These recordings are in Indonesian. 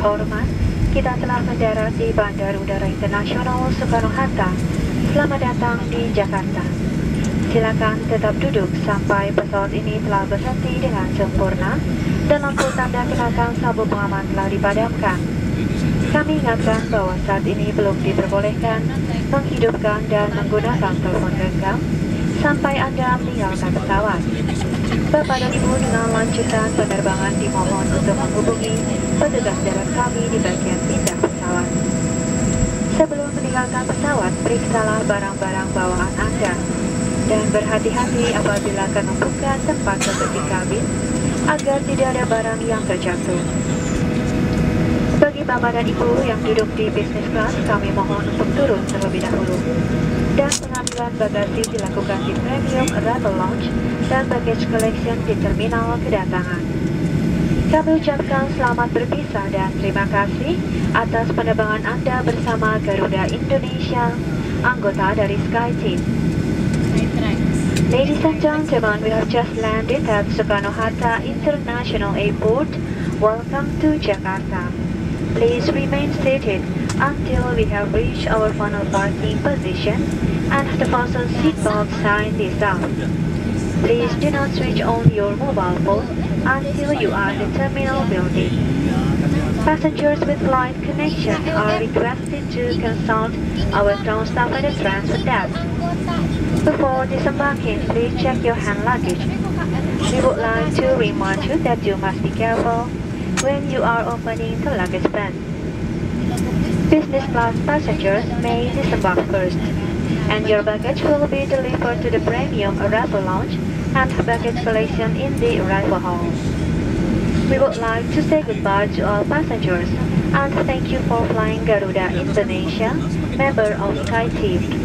terhormat, kita telah mendarat di Bandar Udara Internasional Soekarno-Hatta. Selamat datang di Jakarta. Silakan tetap duduk sampai pesawat ini telah berhenti dengan sempurna dan lampu tanda kenakan sabuk pengaman telah dipadamkan. Kami ingatkan bahwa saat ini belum diperbolehkan menghidupkan dan menggunakan telepon genggam sampai Anda meninggalkan pesawat. Bapak dan Ibu, dengan lanjutan penerbangan dimohon untuk menghubungi petugas darat kami di bagian pindah pesawat. Sebelum meninggalkan pesawat, periksalah barang-barang bawaan Anda dan berhati-hati apabila akan membuka tempat seperti kabin agar tidak ada barang yang terjatuh. Bagi Bapak dan Ibu yang duduk di business class, kami mohon untuk turun terlebih dahulu. Dan pengambilan bagasi dilakukan di Premium Arrival Lounge dan Baggage Collection di terminal kedatangan. Kami ucapkan selamat berpisah dan terima kasih atas penerbangan Anda bersama Garuda Indonesia, anggota dari SkyTeam. Ladies and gentlemen, we have just landed at Soekarno-Hatta International Airport. Welcome to Jakarta. Please remain seated until we have reached our final parking position and the fasten seatbelt sign is up. Please do not switch on your mobile phone until you are in the terminal building. Passengers with flight connection are requested to consult our ground staff at the transfer desk. Before disembarking, please check your hand luggage. We would like to remind you that you must be careful when you are opening the luggage bin. Business class passengers may disembark first, and your baggage will be delivered to the Premium Arrival Lounge and baggage collection in the arrival hall. We would like to say goodbye to all passengers and thank you for flying Garuda Indonesia, member of SkyTeam.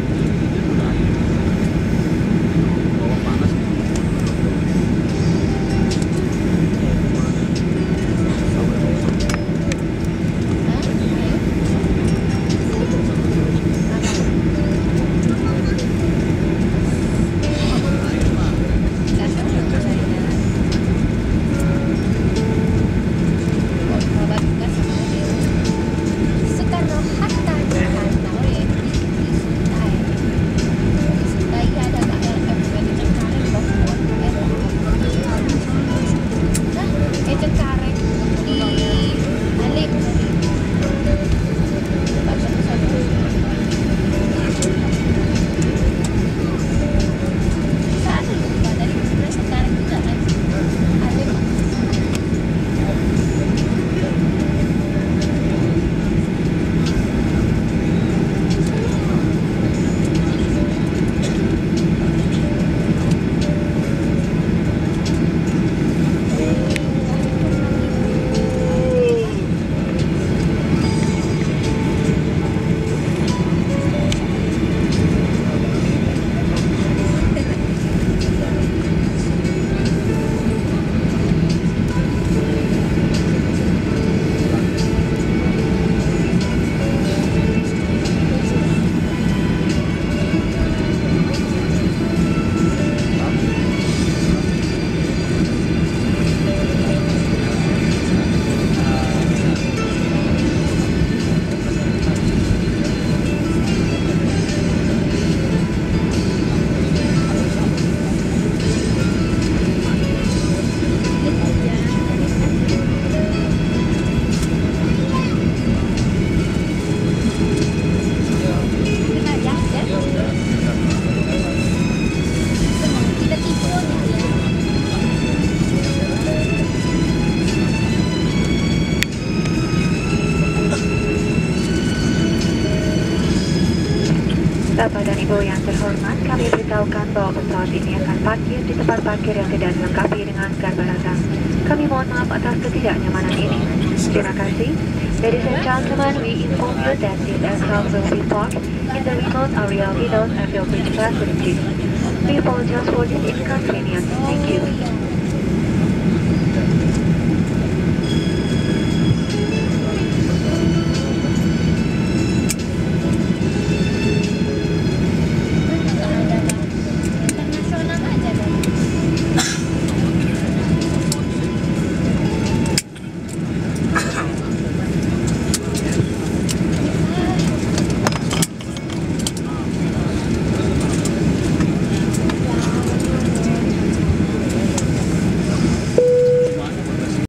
Bapak dan Ibu yang terhormat, kami beritahukan bahwa pesawat ini akan parkir di tempat parkir yang tidak dilengkapi dengan garbarata. Kami mohon maaf atas ketidaknyamanan ini. Terima kasih. Ladies and gentlemen, we inform you that this aircraft will be parked in the remote area without airfield bridge facilities. We apologize for this inconvenience. Thank you.